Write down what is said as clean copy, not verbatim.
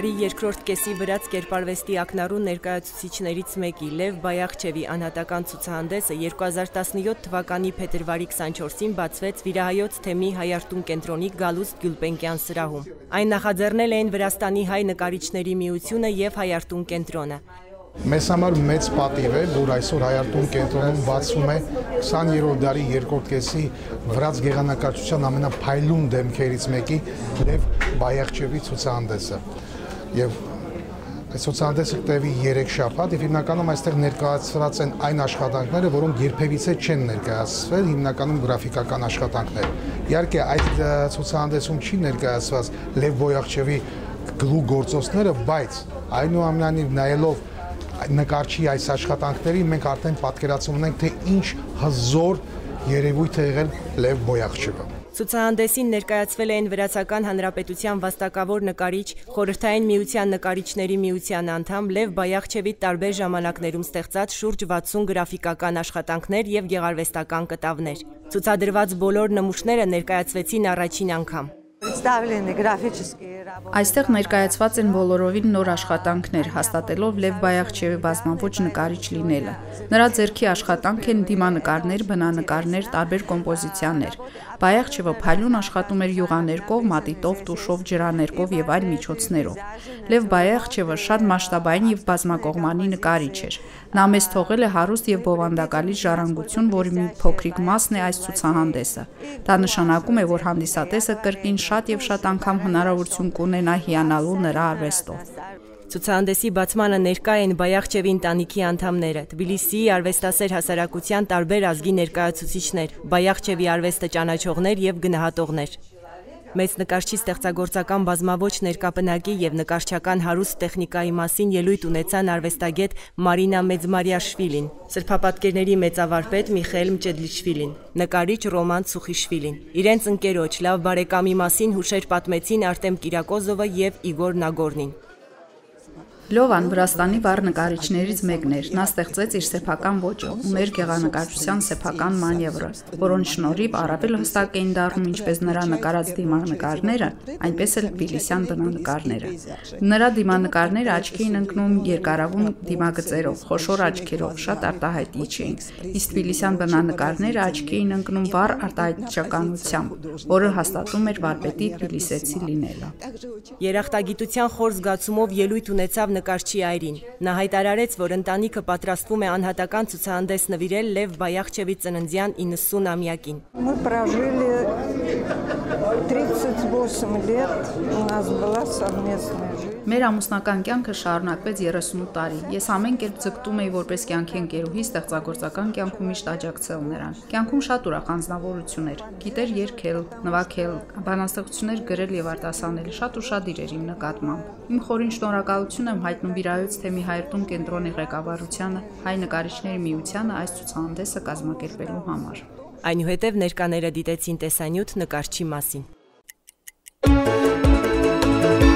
Տարի երկրորդ կեսի վրաց կերպարվեստի ակնառու ներկայացուցիչներից մեկի Լև Բայախչևի անհատական ցուցահանդեսը 2017 թվականի փետրվարի 24-ին բացվեց Վիրահայոց թեմի Հայարտուն կենտրոնի Գալուստ Գյուլբենկյան սրահում։ Այն նախաձեռնել էին Վրաստանի հայ նկարիչների միությունը եւ Հայարտուն կենտրոնը։ Մեզ համար մեծ պատիվ է, որ այսօր Հայարտուն կենտրոնում բացվում է 20-րդ դարի երկրորդ կեսի վրաց գեղանկարչության ամենափայլուն դեմքերից մեկի Լև Բայախչևի ցուցահանդեսը։ Եվ այս ցուցահանդեսը կտևի 3 շաբաթ եւ հիմնականում այստեղ ներկայացված են այն աշխատանքները, որոնք երբևիցե չեն ներկայացվել, հիմնականում գրաֆիկական աշխատանքներ։ Իհարկե այդ ցուցահանդեսում չի ներկայացված Լև Բայախչևի գլու գործոցները, բայց այնուամենայնիվ նայելով նկարչի այս աշխատանքների մենք արդեն պատկերացնում ունենք, թե ինչ հզոր երևույթ է եղել Լև Բայախչևը։ Ցուցահանդեսին ներկայացվել էին Վրացական Հանրապետության վաստակավոր նկարիչ, Խորհրդային Միության նկարիչների միության անդամ Լև Բայախչևի տարբեր ժամանակներում ստեղծած շուրջ 60 գրաֆիկական աշխատանքներ եւ գեղարվեստական կտավներ։ Ցուցադրված բոլոր նմուշները ներկայացվեցին առաջին անգամ։ Այստեղ ներկայացված են բոլորովին նոր աշխատանքներ, հաստատելով Լև Բայախչևի բազմաոճ նկարիչ լինելը։ Նրա ձեռքի աշխատանք են դիմանկարներ, բնանկարներ, տարբեր կոմպոզիցիաներ։ Բայախչևը փայլուն աշխատում էր յուղաներկով, մատիտով, տուշով, ջրաներկով եւ այլ միջոցներով։ Լև Բայախչևը շատ մասշտաբային եւ բազմակողմանի նկարիչ էր։ Նա մեզ թողել է հարուստ եւ բովանդակալի ժառանգություն, որի մի փոքրիկ մասն է այս ցուցահանդեսը։ Դա նշանակում է, որ հանդիսատեսը կրկին շատ եւ շատ անգամ հնարավորություն կունենա հիանալու նրա արվեստով։ Ցուցահանդեսի բացմանը ներկա են Բայախչևի ընտանիքի անդամները, Թբիլիսիի արվեստասեր հասարակության տարբեր ազգի ներկայացուցիչներ, Բայախչևի արվեստը ճանաչողներ եւ գնահատողներ։ Մեծ նկարչի ստեղծագործական բազմաոճ ներկապնակի եւ նկարչական հարուստ տեխնիկայի մասին ելույթ ունեցան արվեստագետ Մարինա Մեծմարիաշվիլին, սրբապատկերների մեծավարպետ Միխայել Մճեդլիչվիլին, նկարիչ Ռոման Ցուխիշվիլին։ Իրենց ընկերոջ լավ բարեկամի մասին հուշեր պատմեցին Արտեմ Կիրակոզովը եւ Իգոր Նագորնին։ Լովան Վրաստանի վառ նկարիչներից մեկն էր։ Նա ստեղծեց իր սեփական ոճը, ուներ գեղանկարչության սեփական մանևրը, որոնց շնորհիվ առավել հստակ էին դառնում ինչպես նրա նկարած դիմանկարները, այնպես էլ թբիլիսյան բնանկարները։ Նրա դիմանկարները աչքի էին ընկնում երկարավուն դիմագծերով, խոշոր աչքերով, շատ արտահայտիչ էին, իսկ թբիլիսյան բնանկարները աչքի էին ընկնում վառ արտահայտչականությամբ, որը հաստատում էր վարպետի թբիլիսեցի լինելը։ Երախտագիտության խոր զգացումով ելույթ ունեցավ նկարչի այրին։ Նա հայտարարեց, որ ընտանիքը պատրաստվում է անհատական ցուցահանդես նվիրել Լև Բայախչևի ծննդյան 90-ամյակին։ Մեր ամուսնական կյանքը շարունակվեց 38 տարի։ Ես ամեն կերպ ձգտում էի որպես կյանքի ընկերուհի ստեղծագործական կյանքում միշտ աջակցել նրան։ Կյանքում շատ ուրախ անձնավորություն էր։ Գիտեր երգել, նվագել, բանաստեղծություններ գրել եւ արտասանել, շատ ուշադիր էր իմ նկատմամբ։ Իմ խորին շնորհակալություն եմ հայտնում Վիրահայոց թեմի Հայարտուն կենտրոնի ղեկավարությանը, հայ նկարիչների միությանը այս ցուցահանդեսը կազմակերպելու համար։ Այնուհետև ներկաները դիտեցին տեսանյութ նկարչի մասին։